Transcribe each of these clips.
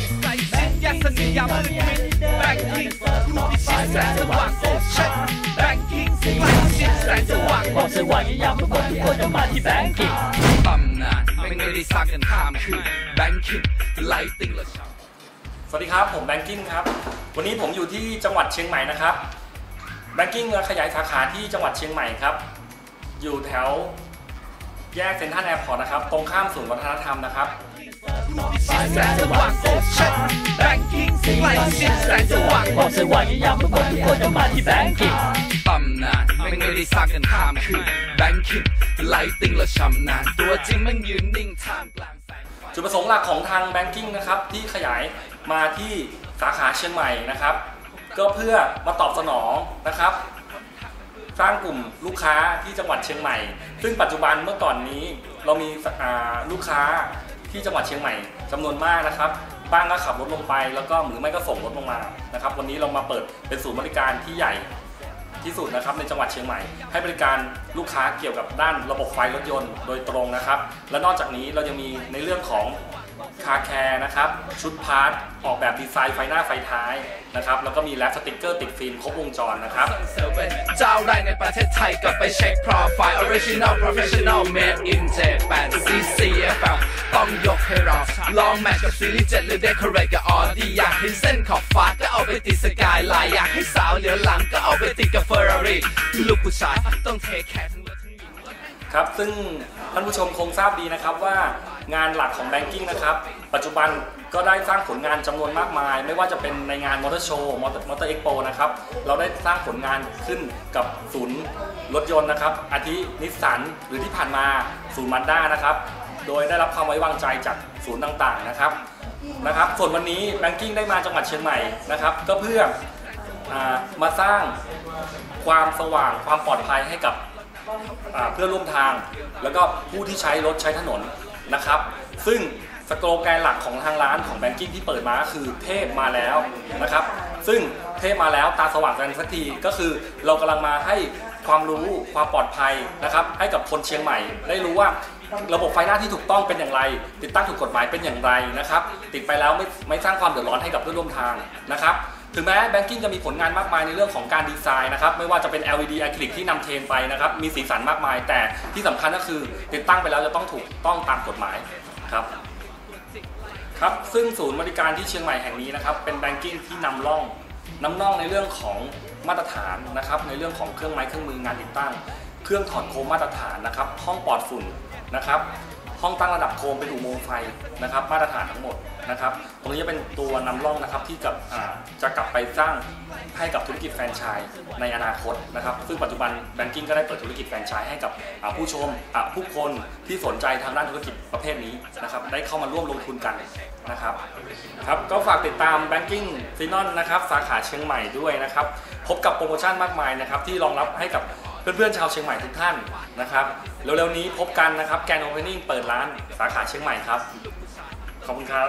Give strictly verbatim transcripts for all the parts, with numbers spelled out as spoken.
ใส่สินยาสนิยามมืดมิดแบงกิ้งรูปที่ชิดแสงสว่างโอ้เช็ดแบงกิ้งใส่สินแสงสว่างความสว่างยามทุกคนทุกคนจะมาที่แบงกิ้งตำนานไม่ได้สร้างกันข้ามคืนแบงกิ้งไลติ้งละชสวัสดีครับผมแบงกิ้งครับวันนี้ผมอยู่ที่จังหวัดเชียงใหม่นะครับแบงกิ้งขยายสาขาที่จังหวัดเชียงใหม่ครับอยู่แถวแยกเซ็นทรัลแอร์พอร์ตนะครับตรงข้ามศูนย์วัฒนธรรมนะครับแสงสว่างโอ้เช็ดแบงกิ้งไลติ้งแสงสว่างความสว่างยามทุกคนทุกคนจะมาที่แบงกิ้งตำนานไม่ได้สร้างกันข้ามคืนแบงกิ้งไลติ้งละชำนาญตัวจริงมันยืนนิ่งท่ามกลางแสงจุดประสงค์หลักของทางแบงกิ้งนะครับที่ขยายมาที่สาขาเชียงใหม่นะครับก็เพื่อมาตอบสนองนะครับสร้างกลุ่มลูกค้าที่จังหวัดเชียงใหม่ซึ่งปัจจุบันเมื่อก่อนนี้เรามีลูกค้าที่จังหวัดเชียงใหม่จำนวนมากนะครับบ้างก็ขับรถลงไปแล้วก็หรือไม่ก็ส่งรถลงมานะครับวันนี้เรามาเปิดเป็นศูนย์บริการที่ใหญ่ที่สุดนะครับในจังหวัดเชียงใหม่ให้บริการลูกค้าเกี่ยวกับด้านระบบไฟรถยนต์โดยตรงนะครับและนอกจากนี้เรายังมีในเรื่องของคาร์แคร์นะครับชุดพาร์ทออกแบบดีไซน์ไฟหน้าไฟท้ายนะครับแล้วก็มีแรปสติกเกอร์ติดฟิล์มครบวงจรนะครับเจ้าแรกในประเทศไทยกลับไปเช็คโปรไฟล์ Original Professional Made in Japan ซี ซี เอฟ แอล ต้องยกให้เราลองแมทกับซีรีส์เจ็ดหรือ Decorate กับออดี้อยากเห็นเส้นขอบฟ้าก็เอาไปติดสกายไลน์อยากให้สาวเหลียวหลังก็เอาไปติดกับ Ferrari ลูกผู้ชายต้องเทคแคร์ทั้งรถทั้งหญิงครับซึ่งท่านผู้ชมคงทราบดีนะครับว่างานหลักของแบงกิ้งนะครับปัจจุบันก็ได้สร้างผลงานจำนวนมากมายไม่ว่าจะเป็นในงานมอเตอร์โชว์มอเตอร์มอเตอร์เอ็กโปนะครับเราได้สร้างผลงานขึ้นกับศูนย์รถยนต์นะครับอาทินิสสันหรือที่ผ่านมาศูนย์มาด้านะครับโดยได้รับความไว้วางใจจากศูนย์ต่างๆนะครับนะครับส่วนวันนี้แบงกิ้งได้มาจังหวัดเชียงใหม่นะครับก็เพื่อมาสร้างความสว่างความปลอดภัยให้กับเพื่อนร่วมทางแล้วก็ผู้ที่ใช้รถใช้ถนนนะครับซึ่งสโลแกนหลักของทางร้านของแบงกิ้งที่เปิดมาก็คือเทพมาแล้วนะครับซึ่งเทพมาแล้วตาสว่างกันสักทีก็คือเรากำลังมาให้ความรู้ความปลอดภัยนะครับให้กับคนเชียงใหม่ได้รู้ว่าระบบไฟหน้าที่ถูกต้องเป็นอย่างไรติดตั้งถูกกฎหมายเป็นอย่างไรนะครับติดไปแล้วไม่ไม่สร้างความเดือดร้อนให้กับเพื่อนร่วมทางนะครับถึงแม้แบงกิ้งจะมีผลงานมากมายในเรื่องของการดีไซน์นะครับไม่ว่าจะเป็น แอล อี ดี อะคริลิกที่นำเทรนไปนะครับมีสีสันมากมายแต่ที่สำคัญก็คือติดตั้งไปแล้วจะต้องถูกต้องตามกฎหมายครับครับซึ่งศูนย์บริการที่เชียงใหม่แห่งนี้นะครับเป็นแบงกิ้งที่นำร่องนำร่องในเรื่องของมาตรฐานนะครับในเรื่องของเครื่องไม้เครื่องมืองานติดตั้งเครื่องถอดโคมมาตรฐานนะครับห้องปลอดฝุ่นนะครับห้องตั้งระดับโคมเป็นอุโมงค์ไฟนะครับมาตรฐานทั้งหมดนะครับตรงนี้จะเป็นตัวนำร่องนะครับที่กับจะกลับไปสร้างให้กับธุรกิจแฟรนไชส์ในอนาคตนะครับซึ่งปัจจุบันแบงกิ้งก็ได้เปิดธุรกิจแฟรนไชส์ให้กับผู้ชมผู้คนที่สนใจทางด้านธุรกิจประเภทนี้นะครับได้เข้ามาร่วมลงทุนกันนะครับครับก็ฝากติดตามแบงกิ้งซีนอนนะครับสาขาเชียงใหม่ด้วยนะครับพบกับโปรโมชั่นมากมายนะครับที่รองรับให้กับเพื่อนๆชาวเชียงใหม่ทุกท่านนะครับเร็วๆนี้พบกันนะครับแกรนด์โอเพนนิ่งเปิดร้านสาขาเชียงใหม่ครับขอบคุณครับ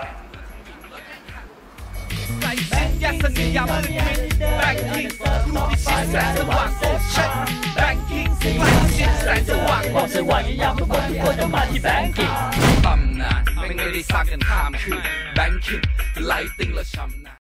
ใส่สินยาสนิยามมืดมิดแบงกิ้งรูปที่ชิดแสงสว่างโอ้เช็ดแบงกิ้งไลติ้งแสงสว่างความสว่างยามทุกคนทุกคนจะมาที่แบงกิ้งตำนานไม่ได้สร้างกันข้ามคืนแบงกิ้งไลติ้งละชำนาญ